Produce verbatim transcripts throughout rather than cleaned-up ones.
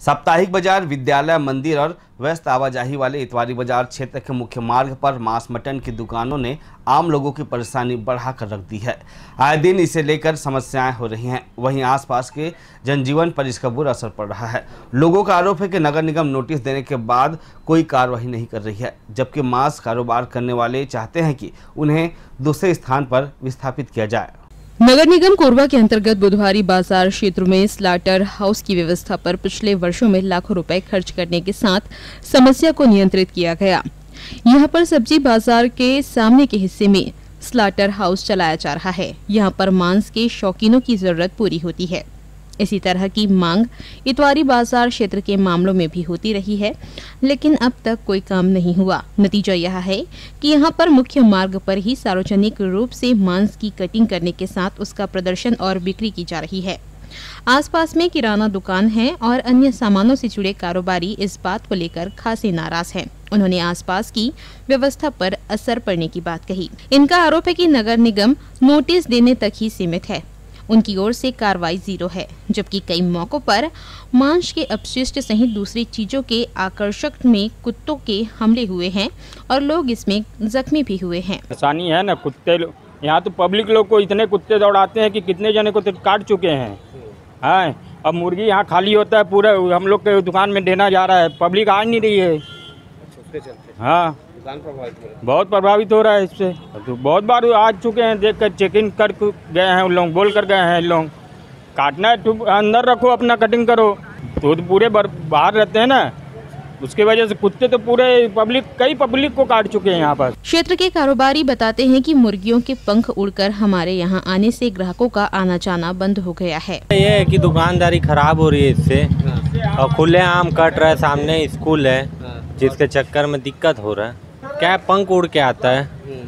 साप्ताहिक बाजार, विद्यालय, मंदिर और व्यस्त आवाजाही वाले इतवारी बाजार क्षेत्र के मुख्य मार्ग पर मांस मटन की दुकानों ने आम लोगों की परेशानी बढ़ाकर रख दी है। आए दिन इसे लेकर समस्याएं हो रही हैं। वहीं आसपास के जनजीवन पर इसका बुरा असर पड़ रहा है। लोगों का आरोप है कि नगर निगम नोटिस देने के बाद कोई कार्रवाई नहीं कर रही है, जबकि मांस कारोबार करने वाले चाहते हैं कि उन्हें दूसरे स्थान पर विस्थापित किया जाए। नगर निगम कोरबा के अंतर्गत बुधवारी बाजार क्षेत्र में स्लाटर हाउस की व्यवस्था पर पिछले वर्षों में लाखों रुपए खर्च करने के साथ समस्या को नियंत्रित किया गया। यहां पर सब्जी बाजार के सामने के हिस्से में स्लाटर हाउस चलाया जा रहा है। यहां पर मांस के शौकीनों की जरूरत पूरी होती है। इसी तरह की मांग इतवारी बाजार क्षेत्र के मामलों में भी होती रही है, लेकिन अब तक कोई काम नहीं हुआ। नतीजा यह है कि यहां पर मुख्य मार्ग पर ही सार्वजनिक रूप से मांस की कटिंग करने के साथ उसका प्रदर्शन और बिक्री की जा रही है। आसपास में किराना दुकान है और अन्य सामानों से जुड़े कारोबारी इस बात को लेकर खासे नाराज हैं। उन्होंने आसपास की व्यवस्था पर असर पड़ने की बात कही। इनका आरोप है कि नगर निगम नोटिस देने तक ही सीमित है। उनकी ओर से कार्रवाई जीरो है, जबकि कई मौकों पर मांस के अपशिष्ट सहित दूसरी चीजों के आकर्षक में कुत्तों के हमले हुए हैं और लोग इसमें जख्मी भी हुए हैं। परेशानी है ना, कुत्ते यहाँ तो पब्लिक लोग को इतने कुत्ते दौड़ाते हैं कि कितने जने को तो काट चुके हैं। हाँ, अब मुर्गी यहाँ खाली होता है, पूरा हम लोग के दुकान में देना जा रहा है, पब्लिक आ नहीं रही है। हाँ, बहुत प्रभावित हो रहा है इससे। तो बहुत बार आ चुके हैं, देख कर चेक इन कर गए हैं, उन लोग बोल कर गए हैं। लोग काटना है तो अंदर रखो, अपना कटिंग करो। तो, तो पूरे बाहर रहते हैं ना, उसकी वजह से कुत्ते तो पूरे पब्लिक कई पब्लिक को काट चुके हैं यहाँ पर। क्षेत्र के कारोबारी बताते हैं कि मुर्गियों के पंख उड़कर हमारे यहाँ आने से ग्राहकों का आना जाना बंद हो गया है। ये है कि दुकानदारी खराब हो रही है इससे, और खुले आम कट रहा है, सामने स्कूल है जिसके चक्कर में दिक्कत हो रहा है। क्या पंख उड़ के आता है,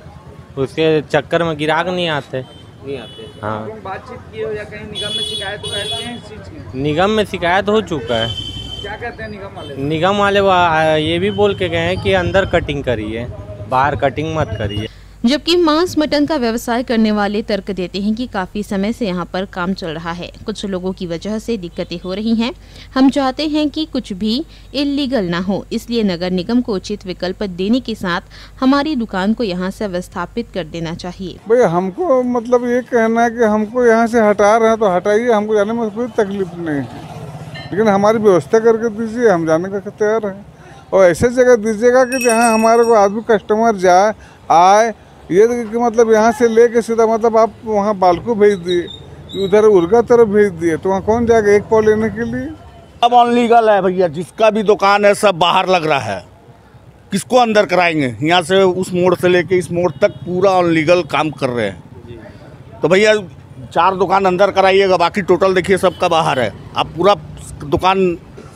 उसके चक्कर में ग्राहक नहीं आते नहीं आते हाँ, बातचीत की हो या कहीं निगम में शिकायत करते हैं इस चीज की? निगम में शिकायत हो चुका है। क्या कहते हैं निगम वाले? निगम वाले ये भी बोल के गए हैं कि अंदर कटिंग करिए, बाहर कटिंग मत करिए। जबकि मांस मटन का व्यवसाय करने वाले तर्क देते हैं कि काफी समय से यहां पर काम चल रहा है। कुछ लोगों की वजह से दिक्कतें हो रही हैं। हम चाहते हैं कि कुछ भी इल्लीगल ना हो, इसलिए नगर निगम को उचित विकल्प देने के साथ हमारी दुकान को यहां से विस्थापित कर देना चाहिए। भाई हमको मतलब ये कहना है कि हमको यहाँ से हटा रहे हैं तो हटाइए, हमको जाने में कोई तकलीफ नहीं है, लेकिन हमारी व्यवस्था करके दीजिए, हम जाने का तैयार हैं। और ऐसे जगह दीजिएगा कि जहाँ हमारे को आदमी कस्टमर जाए आए, ये कि मतलब यहाँ से लेके सीधा मतलब आप वहाँ बालको भेज दिए, उधर उर्गा तरफ भेज दिए, तो वहाँ कौन जाएगा एक पाव लेने के लिए? अब अनलीगल है भैया, जिसका भी दुकान है सब बाहर लग रहा है। किसको अंदर कराएंगे? यहाँ से उस मोड़ से लेके इस मोड़ तक पूरा अनलीगल काम कर रहे हैं। तो भैया चार दुकान अंदर कराइएगा, बाकी टोटल देखिए सबका बाहर है। आप पूरा दुकान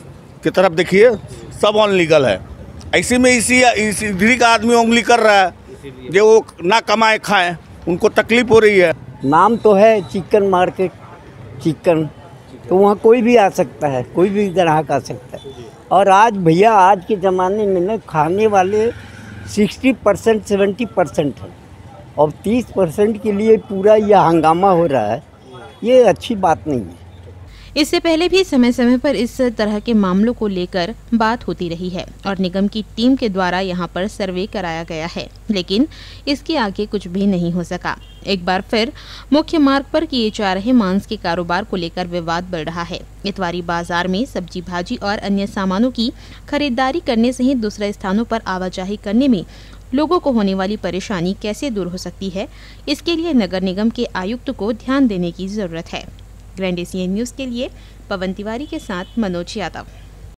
की तरफ देखिए, सब अनलीगल है। ऐसे में इसी इसी का आदमी उंगली कर रहा है, जो वो ना कमाए खाएं, उनको तकलीफ हो रही है। नाम तो है चिकन मार्केट, चिकन, तो वहाँ कोई भी आ सकता है, कोई भी ग्राहक आ सकता है। और आज भैया आज के ज़माने में ना खाने वाले साठ परसेंट सत्तर परसेंट है, और तीस परसेंट के लिए पूरा यह हंगामा हो रहा है। ये अच्छी बात नहीं है। इससे पहले भी समय समय पर इस तरह के मामलों को लेकर बात होती रही है और निगम की टीम के द्वारा यहां पर सर्वे कराया गया है, लेकिन इसके आगे कुछ भी नहीं हो सका। एक बार फिर मुख्य मार्ग पर किए जा रहे मांस के कारोबार को लेकर विवाद बढ़ रहा है। इतवारी बाजार में सब्जी भाजी और अन्य सामानों की खरीदारी करने सहित दूसरे स्थानों पर आवाजाही करने में लोगों को होने वाली परेशानी कैसे दूर हो सकती है, इसके लिए नगर निगम के आयुक्त को ध्यान देने की जरूरत है। ग्रैंड एशियन न्यूज़ के लिए पवन तिवारी के साथ मनोज यादव।